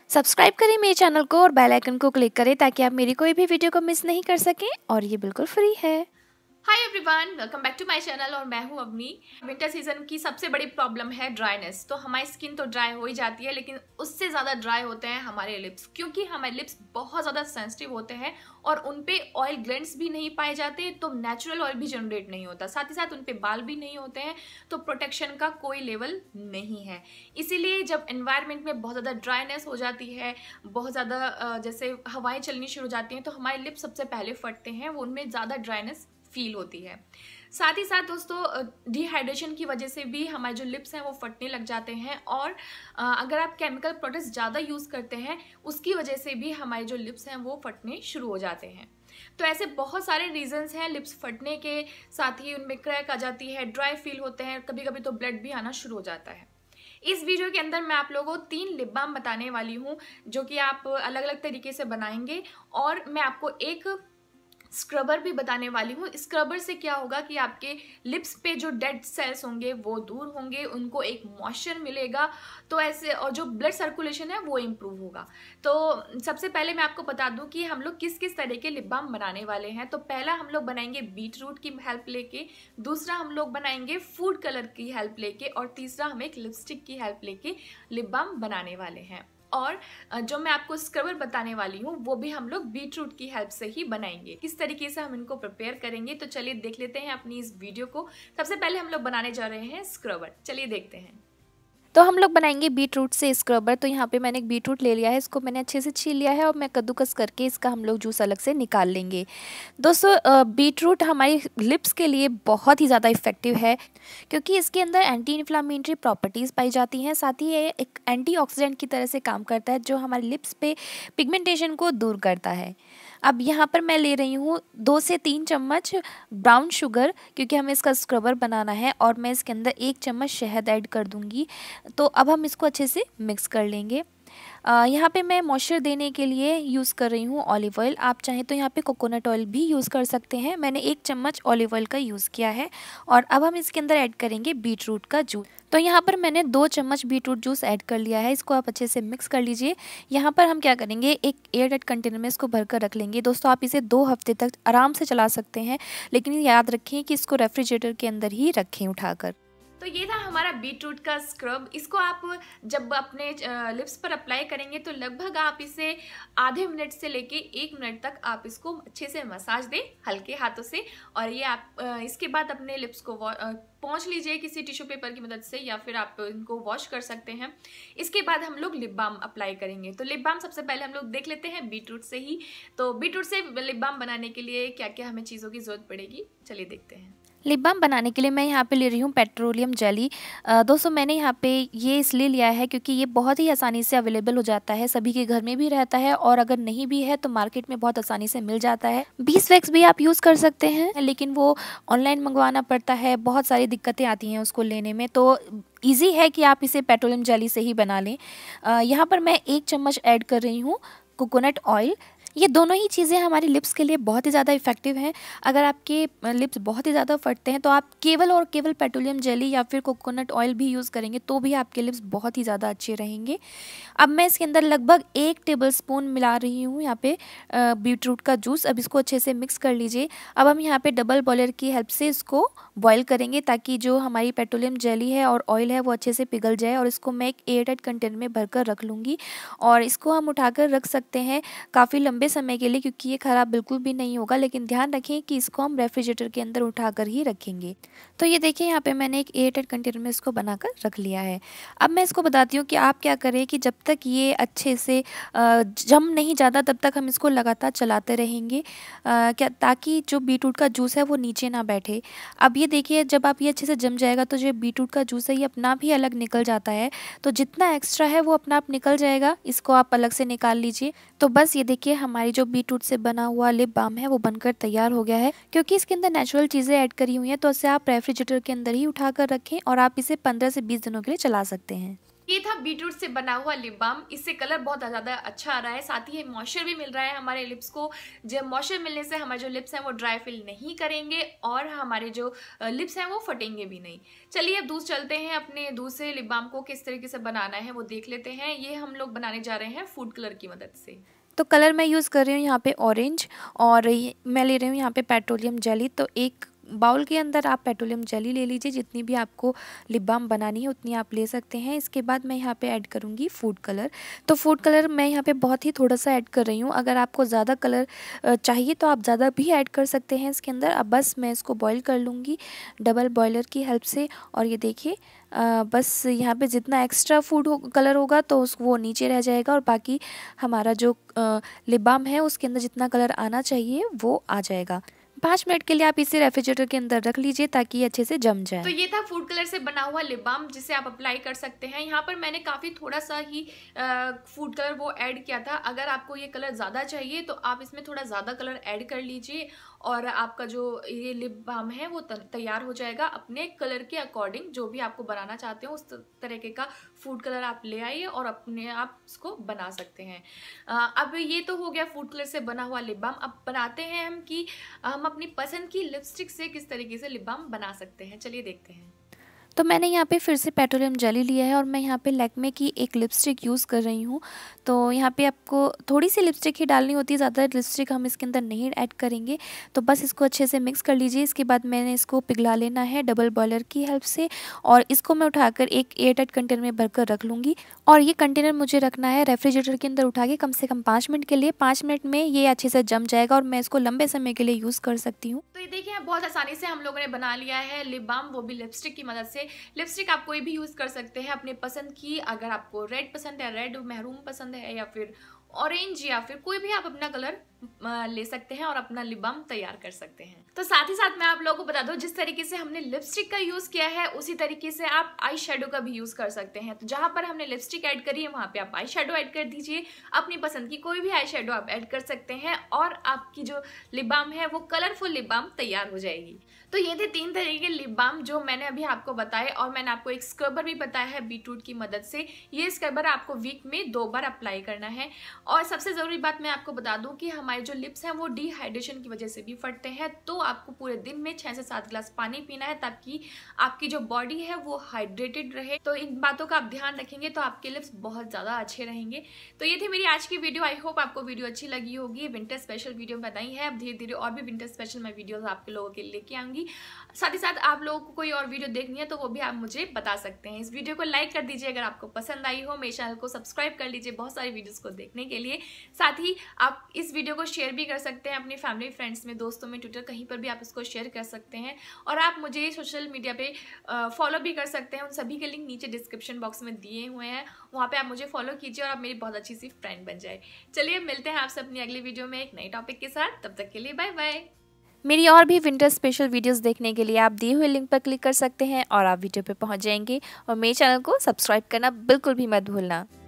Subscribe करें मेरे channel को और बेल आइकन को क्लिक करें ताकि आप मेरी कोई भी वीडियो को मिस नहीं कर सकें और ये बिल्कुल फ्री है। Hi everyone, welcome back to my channel और मैं हूं अवनी। विंटर सीजन की सबसे बड़ी प्रॉब्लम है ड्राइनेस। तो हमारी स्किन तो ड्राई हो ही जाती है, लेकिन उससे ज़्यादा ड्राई होते हैं हमारे लिप्स, क्योंकि हमारे लिप्स बहुत ज़्यादा सेंसिटिव होते हैं और उन पे ऑयल ग्लैंड्स भी नहीं पाए जाते, तो नेचुरल ऑयल भी जनरेट नहीं होता, साथ ही साथ उन पे बाल भी नहीं होते हैं, तो प्रोटेक्शन का कोई लेवल नहीं है। इसीलिए जब एनवायरनमेंट में बहुत ज़्यादा ड्राइनेस हो जाती है, बहुत ज़्यादा जैसे हवाएं चलनी शुरू हो जाती हैं, तो हमारे लिप्स सबसे पहले फटते हैं, वो उनमें ज़्यादा ड्राइनेस फील होती है। साथ ही साथ दोस्तों, डिहाइड्रेशन की वजह से भी हमारे जो लिप्स हैं वो फटने लग जाते हैं, और अगर आप केमिकल प्रोडक्ट्स ज़्यादा यूज़ करते हैं उसकी वजह से भी हमारे जो लिप्स हैं वो फटने शुरू हो जाते हैं। तो ऐसे बहुत सारे रीजंस हैं लिप्स फटने के, साथ ही उनमें क्रैक आ जाती है, ड्राई फील होते हैं, कभी कभी तो ब्लड भी आना शुरू हो जाता है। इस वीडियो के अंदर मैं आप लोगों को 3 लिप बाम बताने वाली हूँ, जो कि आप अलग अलग तरीके से बनाएंगे, और मैं आपको एक स्क्रबर भी बताने वाली हूँ। स्क्रबर से क्या होगा कि आपके लिप्स पे जो डेड सेल्स होंगे वो दूर होंगे, उनको एक मॉइस्चर मिलेगा, तो ऐसे, और जो ब्लड सर्कुलेशन है वो इम्प्रूव होगा। तो सबसे पहले मैं आपको बता दूं कि हम लोग किस किस तरह के लिप बाम बनाने वाले हैं। तो पहला हम लोग बनाएंगे बीट रूट की हेल्प लेके, दूसरा हम लोग बनाएंगे फूड कलर की हेल्प लेके, और तीसरा हम एक लिपस्टिक की हेल्प लेके लिप बाम बनाने वाले हैं। और जो मैं आपको स्क्रबर बताने वाली हूँ वो भी हम लोग बीट रूट की हेल्प से ही बनाएंगे। किस तरीके से हम इनको प्रिपेयर करेंगे, तो चलिए देख लेते हैं अपनी इस वीडियो को। सबसे पहले हम लोग बनाने जा रहे हैं स्क्रबर, चलिए देखते हैं। तो हम लोग बनाएंगे बीट रूट से स्क्रबर। तो यहाँ पे मैंने एक बीट रूट ले लिया है, इसको मैंने अच्छे से छील लिया है और मैं कद्दूकस करके इसका हम लोग जूस अलग से निकाल लेंगे। दोस्तों, बीट रूट हमारी लिप्स के लिए बहुत ही ज़्यादा इफेक्टिव है, क्योंकि इसके अंदर एंटी इन्फ्लामेटरी प्रॉपर्टीज़ पाई जाती हैं। साथ ही ये एक एंटीऑक्सीडेंट की तरह से काम करता है, जो हमारे लिप्स पे पिगमेंटेशन को दूर करता है। अब यहाँ पर मैं ले रही हूँ 2 से 3 चम्मच ब्राउन शुगर, क्योंकि हमें इसका स्क्रबर बनाना है, और मैं इसके अंदर 1 चम्मच शहद ऐड कर दूँगी। तो अब हम इसको अच्छे से मिक्स कर लेंगे। यहाँ पे मैं मॉइस्चर देने के लिए यूज़ कर रही हूँ ऑलिव ऑयल। आप चाहें तो यहाँ पे कोकोनट ऑयल भी यूज़ कर सकते हैं। मैंने 1 चम्मच ऑलिव ऑयल का यूज़ किया है, और अब हम इसके अंदर ऐड करेंगे बीट रूट का जूस। तो यहाँ पर मैंने 2 चम्मच बीट रूट जूस ऐड कर लिया है, इसको आप अच्छे से मिक्स कर लीजिए। यहाँ पर हम क्या करेंगे, एक एयरटाइट कंटेनर में इसको भर कर रख लेंगे। दोस्तों, आप इसे 2 हफ्ते तक आराम से चला सकते हैं, लेकिन याद रखें कि इसको रेफ्रिजरेटर के अंदर ही रखें उठाकर। तो ये था हमारा बीट रूट का स्क्रब। इसको आप जब अपने लिप्स पर अप्लाई करेंगे तो लगभग आप इसे आधे मिनट से लेके 1 मिनट तक आप इसको अच्छे से मसाज दें हल्के हाथों से, और ये आप इसके बाद अपने लिप्स को पोंछ लीजिए किसी टिश्यू पेपर की मदद से, या फिर आप इनको वॉश कर सकते हैं। इसके बाद हम लोग लिप बाम अप्लाई करेंगे। तो लिप बाम सबसे पहले हम लोग देख लेते हैं बीट रूट से ही। तो बीट रूट से लिप बाम बनाने के लिए क्या क्या हमें चीज़ों की ज़रूरत पड़ेगी, चलिए देखते हैं। लिप बाम बनाने के लिए मैं यहाँ पे ले रही हूँ पेट्रोलियम जेली। दोस्तों, मैंने यहाँ पे ये इसलिए लिया है क्योंकि ये बहुत ही आसानी से अवेलेबल हो जाता है, सभी के घर में भी रहता है, और अगर नहीं भी है तो मार्केट में बहुत आसानी से मिल जाता है। बीस वैक्स भी आप यूज़ कर सकते हैं, लेकिन वो ऑनलाइन मंगवाना पड़ता है, बहुत सारी दिक्कतें आती हैं उसको लेने में। तो ईजी है कि आप इसे पेट्रोलियम जेली से ही बना लें। यहाँ पर मैं 1 चम्मच ऐड कर रही हूँ कोकोनट ऑयल। ये दोनों ही चीज़ें हमारी लिप्स के लिए बहुत ही ज़्यादा इफेक्टिव हैं। अगर आपके लिप्स बहुत ही ज़्यादा फटते हैं तो आप केवल और केवल पेट्रोलियम जेली या फिर कोकोनट ऑयल भी यूज़ करेंगे तो भी आपके लिप्स बहुत ही ज़्यादा अच्छे रहेंगे। अब मैं इसके अंदर लगभग 1 टेबलस्पून मिला रही हूँ यहाँ पे बीट रूट का जूस। अब इसको अच्छे से मिक्स कर लीजिए। अब हम यहाँ पे डबल बॉयलर की हेल्प से इसको बॉयल करेंगे, ताकि जो हमारी पेट्रोलियम जेली है और ऑयल है वो अच्छे से पिघल जाए, और इसको मैं एक एयरटाइट कंटेनर में भरकर रख लूँगी। और इसको हम उठाकर रख सकते हैं काफ़ी लंबे समय के लिए, क्योंकि ये ख़राब बिल्कुल भी नहीं होगा, लेकिन ध्यान रखें कि इसको हम रेफ्रिजरेटर के अंदर उठाकर ही रखेंगे। तो ये देखिए, यहाँ पे मैंने एक एयरटाइट कंटेनर में इसको बनाकर रख लिया है। अब मैं इसको बताती हूँ कि आप क्या करें कि जब तक ये अच्छे से जम नहीं जाता तब तक हम इसको लगातार चलाते रहेंगे, क्या ताकि जो बीटरूट का जूस है वो नीचे ना बैठे। अब ये देखिए, जब आप ये अच्छे से जम जाएगा तो जो बीटरूट का जूस है ये अपना भी अलग निकल जाता है। तो जितना एक्स्ट्रा है वो अपना आप निकल जाएगा, इसको आप अलग से निकाल लीजिए। तो बस ये देखिए, हमारी जो बीटरूट से बना हुआ लिप बाम है वो बनकर तैयार हो गया है। क्योंकि इसके अंदर नेचुरल चीज़ें ऐड करी हुई हैं, तो इसे आप रेफ्रिजरेटर के अंदर ही उठाकर रखें, और आप इसे 15 से 20 दिनों के लिए चला सकते हैं। ये था बीटरूट से बना हुआ लिप बाम। इससे कलर बहुत ज़्यादा अच्छा आ रहा है, साथ ही मॉइस्चर भी मिल रहा है हमारे लिप्स को। जब मॉइस्चर मिलने से हमारे जो लिप्स हैं वो ड्राई फील नहीं करेंगे और हमारे जो लिप्स हैं वो फटेंगे भी नहीं। चलिए अब दूसरे चलते हैं, अपने दूसरे लिप बाम को किस तरीके से बनाना है वो देख लेते हैं। ये हम लोग बनाने जा रहे हैं फूड कलर की मदद से। तो कलर मैं यूज़ कर रही हूँ यहाँ पे ऑरेंज, और मैं ले रही हूँ यहाँ पे पेट्रोलियम जेली। तो एक बाउल के अंदर आप पेट्रोलियम जेली ले लीजिए, जितनी भी आपको लिप बाम बनानी है उतनी आप ले सकते हैं। इसके बाद मैं यहाँ पे ऐड करूँगी फूड कलर। तो फूड कलर मैं यहाँ पे बहुत ही थोड़ा सा ऐड कर रही हूँ। अगर आपको ज़्यादा कलर चाहिए तो आप ज़्यादा भी ऐड कर सकते हैं इसके अंदर। अब बस मैं इसको बॉईल कर लूँगी डबल बॉयलर की हेल्प से। और ये देखिए बस यहाँ पे जितना एक्स्ट्रा कलर होगा तो वो नीचे रह जाएगा, और बाकी हमारा जो लिप बाम है उसके अंदर जितना कलर आना चाहिए वो आ जाएगा। 5 मिनट के लिए आप इसे रेफ्रिजरेटर के अंदर रख लीजिए ताकि ये अच्छे से जम जाए। तो ये था फूड कलर से बना हुआ लिप बाम जिसे आप अप्लाई कर सकते हैं। यहाँ पर मैंने काफ़ी थोड़ा सा ही फूड कलर वो ऐड किया था। अगर आपको ये कलर ज़्यादा चाहिए तो आप इसमें थोड़ा ज़्यादा कलर ऐड कर लीजिए और आपका जो ये लिप बाम है वो तैयार हो जाएगा। अपने कलर के अकॉर्डिंग जो भी आपको बनाना चाहते हो उस तरीके का फूड कलर आप ले आइए और अपने आप उसको बना सकते हैं। अब ये तो हो गया फूड कलर से बना हुआ लिप बाम। अब बनाते हैं हम कि हम अपनी पसंद की लिपस्टिक से किस तरीके से लिप बाम बना सकते हैं। चलिए देखते हैं। तो मैंने यहाँ पे फिर से पेट्रोलियम जेली लिया है और मैं यहाँ पे लैक्मे की एक लिपस्टिक यूज़ कर रही हूँ। तो यहाँ पे आपको थोड़ी सी लिपस्टिक ही डालनी होती है, ज़्यादा लिपस्टिक हम इसके अंदर नहीं ऐड करेंगे। तो बस इसको अच्छे से मिक्स कर लीजिए। इसके बाद मैंने इसको पिघला लेना है डबल बॉयलर की हेल्प से, और इसको मैं उठाकर एक एयरटाइट कंटेनर में भरकर रख लूँगी। और ये कंटेनर मुझे रखना है रेफ्रिजरेटर के अंदर उठा के कम से कम 5 मिनट के लिए। 5 मिनट में ये अच्छे से जम जाएगा और मैं इसको लंबे समय के लिए यूज़ कर सकती हूँ। तो ये देखिए बहुत आसानी से हम लोगों ने बना लिया है लिप बाम, वो भी लिपस्टिक की मदद से। लिपस्टिक आप कोई भी यूज़ कर सकते हैं अपने पसंद की। अगर आपको रेड पसंद है, रेड मैरून पसंद है, या फिर ऑरेंज, या फिर कोई भी आप अपना कलर ले सकते हैं और अपना लिप बाम तैयार कर सकते हैं। तो साथ ही साथ मैं आप लोगों को बता दूं, जिस तरीके से हमने लिपस्टिक का यूज़ किया है उसी तरीके से आप आई शेडो का भी यूज़ कर सकते हैं। तो जहां पर हमने लिपस्टिक ऐड करी है वहां पे आप आई शेडो ऐड कर दीजिए। अपनी पसंद की कोई भी आई शेडो आप ऐड कर सकते हैं और आपकी जो लिप बाम है वो कलरफुल लिप बाम तैयार हो जाएगी। तो ये थे 3 तरीके के लिप बाम जो मैंने अभी आपको बताए, और मैंने आपको एक स्क्रबर भी बताया है बीटरूट की मदद से। ये स्क्रबर आपको वीक में 2 बार अप्लाई करना है। और सबसे ज़रूरी बात मैं आपको बता दूं कि हमारे जो लिप्स हैं वो डिहाइड्रेशन की वजह से भी फटते हैं। तो आपको पूरे दिन में 6 से 7 गिलास पानी पीना है ताकि आपकी जो बॉडी है वो हाइड्रेटेड रहे। तो इन बातों का आप ध्यान रखेंगे तो आपके लिप्स बहुत ज़्यादा अच्छे रहेंगे। तो ये थी मेरी आज की वीडियो। आई होप आपको वीडियो अच्छी लगी होगी। विंटर स्पेशल वीडियो बनाई है। अब धीरे धीरे और भी विंटर स्पेशल मैं वीडियोस आपके लोगों के लिए लेके आऊंगी। साथ ही साथ आप लोगों को कोई और वीडियो देखनी है तो वो भी आप मुझे बता सकते हैं। इस वीडियो को लाइक कर दीजिए अगर आपको पसंद आई हो। मेरे चैनल को सब्सक्राइब कर लीजिए बहुत सारी वीडियोस को देखने के लिए। साथ ही आप इस वीडियो को शेयर भी कर सकते हैं अपनी फैमिली, फ्रेंड्स में, दोस्तों में, ट्विटर, कहीं पर भी आप इसको शेयर कर सकते हैं। और आप मुझे सोशल मीडिया पे फॉलो भी कर सकते हैं। उन सभी के लिंक नीचे डिस्क्रिप्शन बॉक्स में दिए हुए हैं, वहाँ पे आप मुझे फॉलो कीजिए और आप मेरी बहुत अच्छी सी फ्रेंड बन जाए। चलिए मिलते हैं आपसे अपनी अगली वीडियो में एक नई टॉपिक के साथ। तब तक के लिए बाय बाय। मेरी और भी विंटर स्पेशल वीडियोस देखने के लिए आप दिए हुए लिंक पर क्लिक कर सकते हैं और आप वीडियो पे पहुंच जाएंगे। और मेरे चैनल को सब्सक्राइब करना बिल्कुल भी मत भूलना।